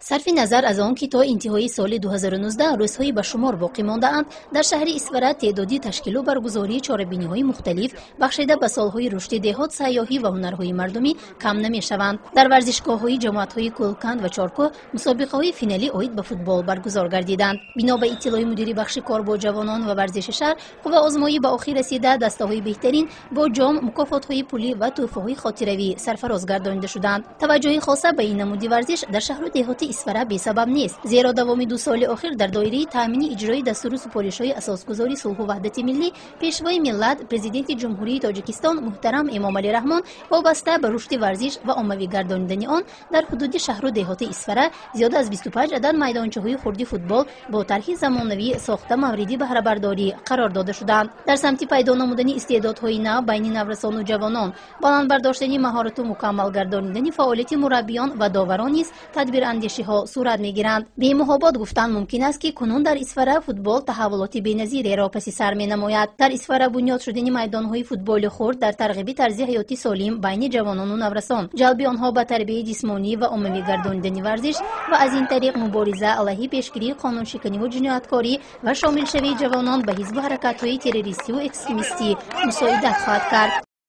صرف نظر از آن که تا انتهای سال 2019 روزهای به شمار باقی مانده‌اند، در شهر اسفره تعدادی تشکیل و برگزاری چهاربینی‌های مختلف بخشیده به سالهای رشد دهات، سیاحی و هنرهای مردمی کم نمی‌شوند. در ورزشگاه‌های جماعت‌های کلکند و چارکو مسابقه‌های فینالی اید به فوتبال برگزار گردیدند. بنا به اطلاع مدیر بخش کار با جوانان و ورزش شهر، قوه آزمایی به آخر رسیده دسته‌های بهترین با جام، مکافات‌های پولی و تحفه‌های خاطروی سرفراز گردانیده شدند. توجه خاصه به این نمود ورزش در شهر و دهات اسفره بی سبب نیست، زیرا دوام 2 سال اخیر در دایره تامین اجرای دستور سپارش‌های اساسگذاری صلح و وحدت ملی، پیشوای ملت پرزیدنت جمهوری تاجیکستان محترم امام علی رحمان وابسته به رشد ورزش و عمومی گردانیدن آن در حدود شهر و دهات اسفره زیاد از 25 عدد میدانچه‌های خردی فوتبال با طرح زمانوی ساخته موردی بهره برداری قرار داده شدند. در سمت پیدا نمودن استعدادهای نو بین نورسان و جوانان، بلند برداشتن مهارت و مکمل گردانیدن فعالیت مربیان و داوران نیز تدبیر اندیشی‌ها صورت می‌گیرند. به محابات گفتن ممکن است که کنون در اسفره فوتبال تحولات بی‌نظیری را پس سر می‌نماید. در اسفره بنیاد شدن میدان‌های فوتبال خرد در ترغیب طرز حیاتی سالم بین جوانان و نورسان، جلب آنها به تربیت جسمانی و عمومی گردانیدن ورزش و از این طریق مبارزه علیه پیشگیری قانونشکنی و جنایتکاری و شامل شوی جوانان به حزب حرکت‌های تروریستی و اکستریمیستی مساعدت خواهد کرد.